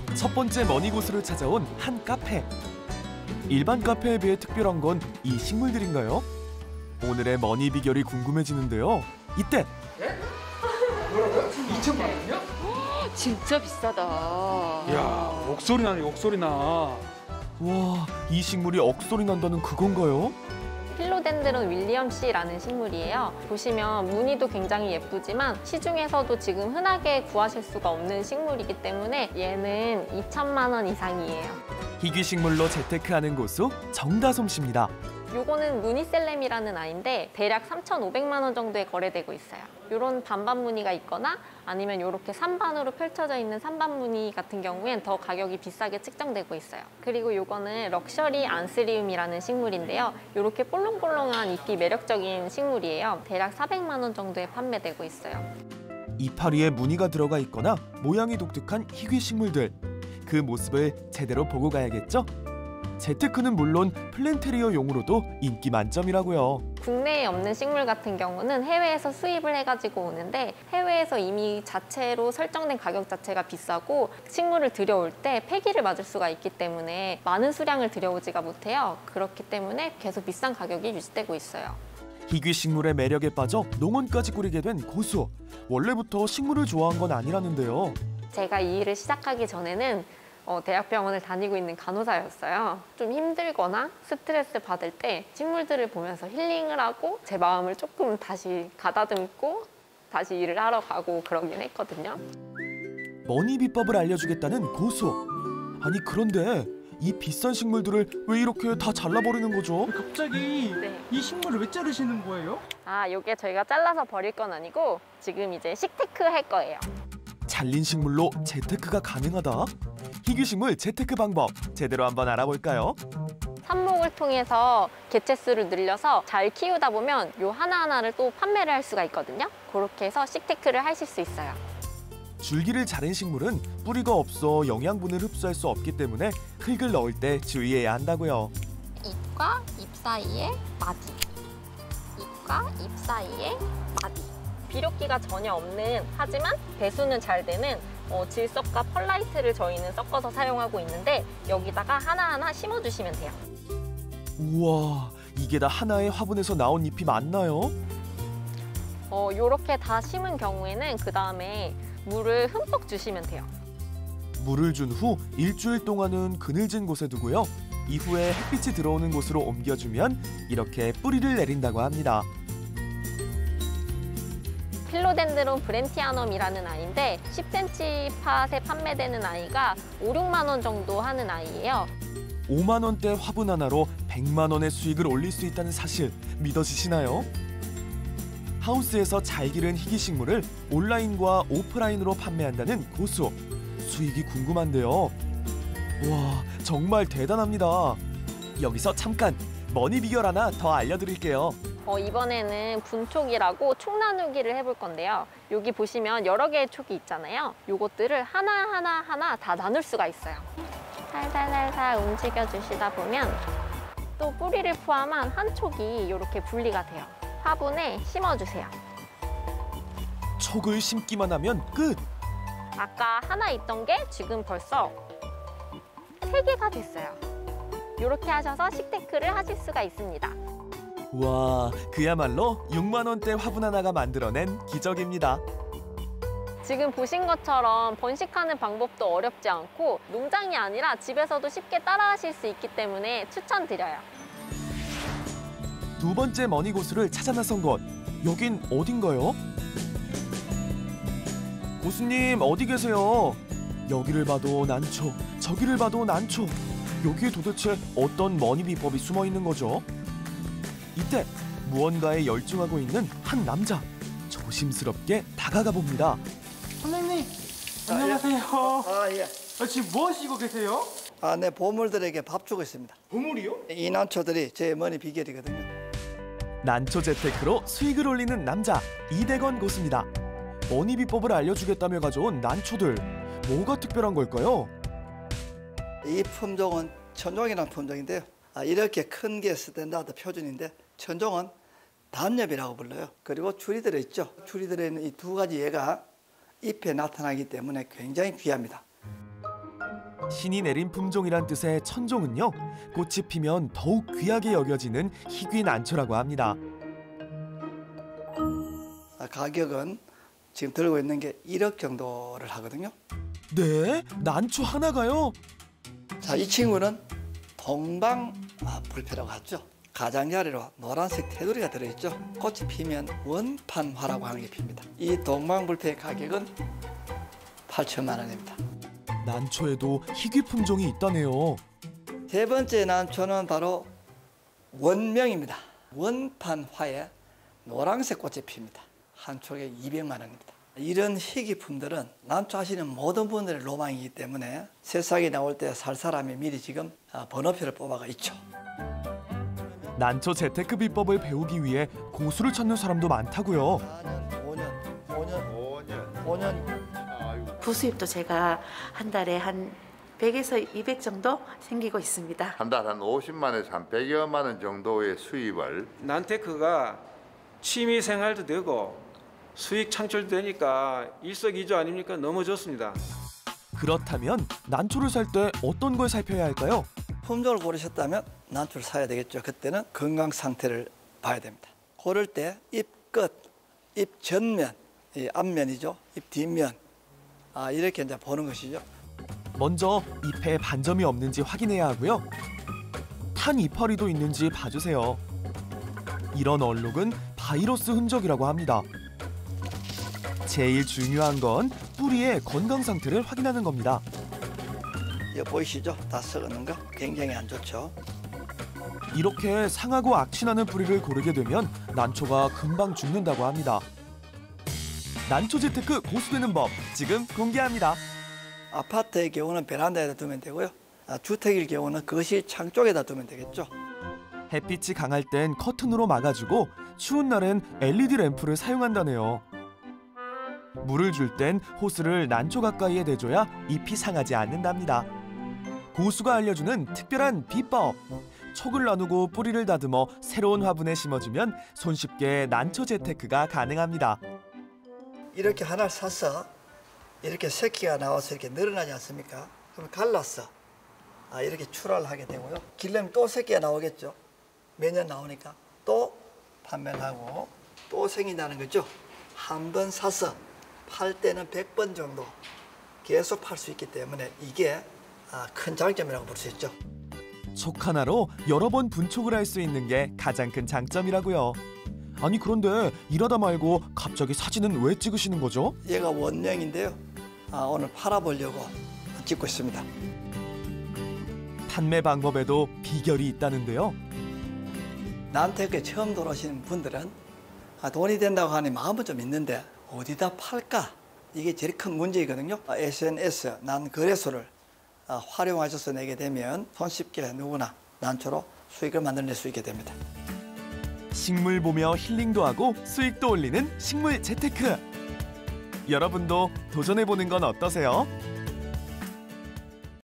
첫 번째 머니고수를 찾아온 한 카페. 일반 카페에 비해 특별한 건 이 식물들인가요? 오늘의 머니 비결이 궁금해지는데요. 이때 네? 뭐라고요? 2천만 원이요? 진짜 비싸다. 이야, 옥소리 나네, 옥소리 나. 와, 이 식물이 억소리 난다는 그건가요? 필로덴드론 윌리엄씨라는 식물이에요. 보시면 무늬도 굉장히 예쁘지만 시중에서도 지금 흔하게 구하실 수가 없는 식물이기 때문에 얘는 2천만 원 이상이에요. 희귀 식물로 재테크하는 고수 정다솜 씨입니다. 요거는 무늬셀렘이라는 아이인데 대략 3,500만 원 정도에 거래되고 있어요. 요런 반반 무늬가 있거나 아니면 요렇게 산반으로 펼쳐져 있는 산반 무늬 같은 경우엔 더 가격이 비싸게 측정되고 있어요. 그리고 요거는 럭셔리 안스리움이라는 식물인데요. 요렇게 볼록볼록한 잎이 매력적인 식물이에요. 대략 400만 원 정도에 판매되고 있어요. 이파리에 무늬가 들어가 있거나 모양이 독특한 희귀 식물들. 그 모습을 제대로 보고 가야겠죠? 재테크는 물론 플랜테리어용으로도 인기 만점이라고요. 국내에 없는 식물 같은 경우는 해외에서 수입을 해가지고 오는데 해외에서 이미 자체로 설정된 가격 자체가 비싸고 식물을 들여올 때 폐기를 맞을 수가 있기 때문에 많은 수량을 들여오지가 못해요. 그렇기 때문에 계속 비싼 가격이 유지되고 있어요. 희귀 식물의 매력에 빠져 농원까지 꾸리게 된 고수. 원래부터 식물을 좋아한 건 아니라는데요. 제가 이 일을 시작하기 전에는 대학병원을 다니고 있는 간호사였어요. 좀 힘들거나 스트레스 받을 때 식물들을 보면서 힐링을 하고 제 마음을 조금 다시 가다듬고 다시 일을 하러 가고 그러긴 했거든요. 머니 비법을 알려주겠다는 고수. 아니 그런데 이 비싼 식물들을 왜 이렇게 다 잘라버리는 거죠? 갑자기 네. 이 식물을 왜 자르시는 거예요? 요게 저희가 잘라서 버릴 건 아니고 지금 이제 식테크 할 거예요. 잘린 식물로 재테크가 가능하다? 희귀 식물 재테크 방법 제대로 한번 알아볼까요? 삽목을 통해서 개체수를 늘려서 잘 키우다 보면 요 하나하나를 또 판매를 할 수가 있거든요. 그렇게 해서 식테크를 하실 수 있어요. 줄기를 자른 식물은 뿌리가 없어 영양분을 흡수할 수 없기 때문에 흙을 넣을 때 주의해야 한다고요. 잎과 잎 사이에 마디, 잎과 잎 사이에 마디. 비료기가 전혀 없는 하지만 배수는 잘 되는 질석과 펄라이트를 저희는 섞어서 사용하고 있는데 여기다가 하나하나 심어주시면 돼요. 우와, 이게 다 하나의 화분에서 나온 잎이 맞나요? 요렇게 다 심은 경우에는 그 다음에 물을 흠뻑 주시면 돼요. 물을 준 후 일주일 동안은 그늘진 곳에 두고요. 이후에 햇빛이 들어오는 곳으로 옮겨주면 이렇게 뿌리를 내린다고 합니다. 필로덴드론 브렌티아넘이라는 아이인데 10cm 팥에 판매되는 아이가 5, 6만 원 정도 하는 아이예요. 5만 원대 화분 하나로 100만 원의 수익을 올릴 수 있다는 사실 믿어지시나요? 하우스에서 잘 기른 희귀 식물을 온라인과 오프라인으로 판매한다는 고수. 수익이 궁금한데요. 와, 정말 대단합니다. 여기서 잠깐 머니 비결 하나 더 알려드릴게요. 이번에는 분촉이라고 촉 나누기를 해볼 건데요. 여기 보시면 여러 개의 촉이 있잖아요. 요것들을 하나하나 다 나눌 수가 있어요. 살살살살 움직여 주시다 보면 또 뿌리를 포함한 한 촉이 이렇게 분리가 돼요. 화분에 심어주세요. 촉을 심기만 하면 끝! 아까 하나 있던 게 지금 벌써 3개가 됐어요. 이렇게 하셔서 식테크를 하실 수가 있습니다. 와, 그야말로 6만 원대 화분 하나가 만들어낸 기적입니다. 지금 보신 것처럼 번식하는 방법도 어렵지 않고 농장이 아니라 집에서도 쉽게 따라하실 수 있기 때문에 추천드려요. 두 번째 머니 고수를 찾아 나선 곳. 여긴 어딘가요? 고수님 어디 계세요? 여기를 봐도 난초, 저기를 봐도 난초. 여기에 도대체 어떤 머니 비법이 숨어 있는 거죠? 이때 무언가에 열중하고 있는 한 남자. 조심스럽게 다가가 봅니다. 선생님, 안녕하세요. 예. 지금 뭐 하시고 계세요? 내 보물들에게 밥 주고 있습니다. 보물이요? 이 난초들이 제 머니 비결이거든요. 난초 재테크로 수익을 올리는 남자 이대건 고수입니다. 머니 비법을 알려주겠다며 가져온 난초들. 뭐가 특별한 걸까요? 이 품종은 천종이라는 품종인데요. 이렇게 큰 게 스탠다드 표준인데 천종은 단엽이라고 불러요. 그리고 줄이 들어있죠. 줄이 들어있는 이 두 가지 얘가 잎에 나타나기 때문에 굉장히 귀합니다. 신이 내린 품종이란 뜻의 천종은요, 꽃이 피면 더욱 귀하게 여겨지는 희귀 난초라고 합니다. 가격은 지금 들고 있는 게 1억 정도를 하거든요. 네? 난초 하나가요? 자, 이 친구는 동방 불패라고 하죠. 가장자리로 노란색 테두리가 들어있죠. 꽃이 피면 원판화라고 하는 게 핍니다. 이 동방불패의 가격은 8천만 원입니다. 난초에도 희귀 품종이 있다네요. 세 번째 난초는 바로 원명입니다. 원판화에 노란색 꽃이 핍니다. 한 촉에 200만 원입니다. 이런 희귀품들은 난초 하시는 모든 분들의 로망이기 때문에 새싹이 나올 때 살 사람이 미리 지금 번호표를 뽑아가 있죠. 난초 재테크 비법을 배우기 위해 고수를 찾는 사람도 많다고요. 5년. 부수입도 제가 한 달에 한 100에서 200 정도 생기고 있습니다. 한 달 한 50만에서 한 100여만 원 정도의 수입을 난테크가 취미 생활도 되고 수익 창출도 되니까 일석이조 아닙니까? 너무 좋습니다. 그렇다면 난초를 살 때 어떤 걸 살펴야 할까요? 품종을 고르셨다면 난초를 사야 되겠죠. 그때는 건강 상태를 봐야 됩니다. 고를 때 잎 끝, 잎 전면, 이 앞면이죠. 잎 뒷면, 이렇게 이제 보는 것이죠. 먼저 잎에 반점이 없는지 확인해야 하고요. 탄 이파리도 있는지 봐주세요. 이런 얼룩은 바이러스 흔적이라고 합니다. 제일 중요한 건 뿌리의 건강 상태를 확인하는 겁니다. 이거 보이시죠? 다 썩는 거 굉장히 안 좋죠. 이렇게 상하고 악취나는 뿌리를 고르게 되면 난초가 금방 죽는다고 합니다. 난초 재테크 고수되는 법 지금 공개합니다. 아파트의 경우는 베란다에다 두면 되고요. 주택일 경우는 거실 창 쪽에다 두면 되겠죠. 햇빛이 강할 땐 커튼으로 막아주고 추운 날엔 LED 램프를 사용한다네요. 물을 줄 땐 호스를 난초 가까이에 대줘야 잎이 상하지 않는답니다. 고수가 알려주는 특별한 비법. 촉을 나누고 뿌리를 다듬어 새로운 화분에 심어주면 손쉽게 난초 재테크가 가능합니다. 이렇게 하나를 사서 이렇게 새끼가 나와서 이렇게 늘어나지 않습니까? 그럼 갈라서 이렇게 출하를 하게 되고요. 길려면 또 새끼가 나오겠죠. 매년 나오니까 또 판매를 하고 또 생긴다는 거죠. 한 번 사서 팔 때는 100번 정도 계속 팔 수 있기 때문에 이게 큰 장점이라고 볼 수 있죠. 촉 하나로 여러 번 분촉을 할 수 있는 게 가장 큰 장점이라고요. 아니 그런데 일하다 말고 갑자기 사진은 왜 찍으시는 거죠? 얘가 원명인데요. 오늘 팔아보려고 찍고 있습니다. 판매 방법에도 비결이 있다는데요. 난테크에 처음 들어오시는 분들은 돈이 된다고 하니 마음은 좀 있는데 어디다 팔까? 이게 제일 큰 문제이거든요. SNS, 난 거래소를 활용하셔서 내게 되면 손쉽게 누구나 난초로 수익을 만들어낼 수 있게 됩니다. 식물 보며 힐링도 하고 수익도 올리는 식물 재테크. 여러분도 도전해보는 건 어떠세요?